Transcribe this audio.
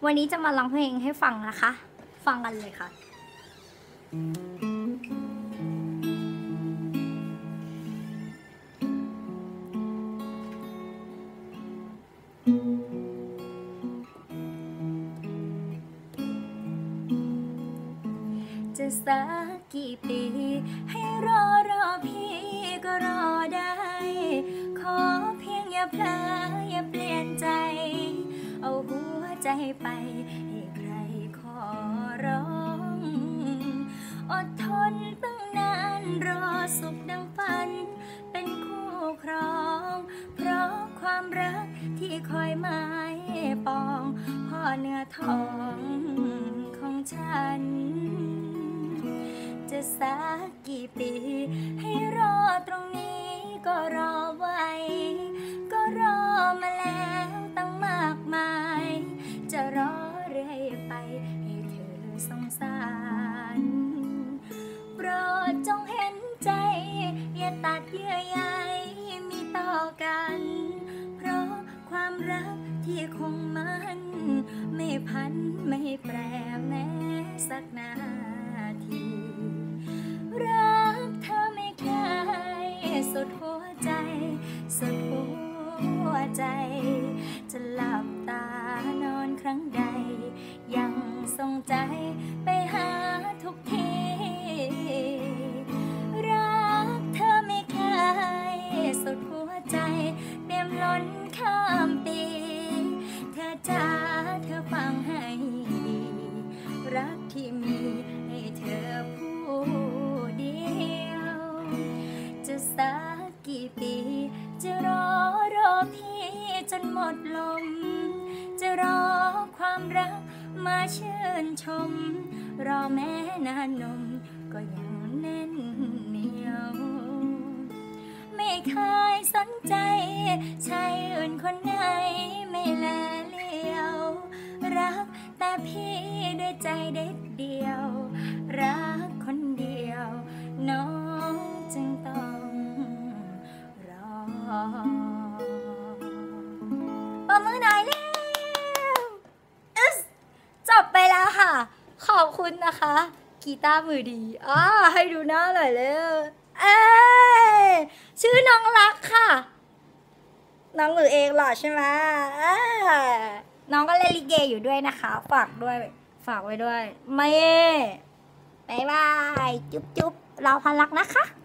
วันนี้จะมาร้องเพลงให้ฟังนะคะ ฟังกันเลยค่ะจะสักกี่ปีให้รอพี่ก็รอได้ขอเพียงอย่าเพลออย่าเปลี่ยนใจเอาหัวใจไปให้ใครขอร้องอดทนตั้งนานรอสุขดังฝันเป็นคู่ครองเพราะความรักที่คอยหมายปองพ่อเนื้อทองของฉันจะสักกี่ปีให้รอตรงนี้ก็รอไว้ก็รอมาแล้วตั้งมากมายจะรอเรื่อยไปให้เธอสงสารโปรดจงเห็นใจอย่าตัดเยื่อใยมีต่อกันเพราะความรักที่คงมันไม่พันไม่แปรแม้สักนาทีรักเธอไม่เคยสุดหัวใจสุดหัวใจจะหลับตานอนครั้งใดยังทรงใจไปหาทุกทีรักเธอไม่เคยสุดหัวใจเปี่ยมล้นข้ามปีเธอจ้าเธอฟังให้ดีรักที่มีให้เธอผู้เดียวจะสักกี่ปีจะรอพี่จนหมดลมจะรอความรักมาชื่นชมรอแม้นานนมก็ยังแน่นเหนียวไม่เคยสนใจชายอื่นคนไหนไม่แลเลี้ยวรักแต่พี่ด้วยใจเด็ดเดียวรักคนเดียวน้องจึงต้องรอปรบมือหน่อยเร็วจบไปแล้วค่ะ ขอบคุณนะคะกีตาร์มือดีให้ดูหน้าหน่อยเร็วชื่อน้องรักค่ะน้องหรือเองหรอใช่ไหมน้องก็เล่นลิเกอยู่ด้วยนะคะฝากไว้ด้วยไม่บ๊ายบายจุ๊บเราพันรักนะคะ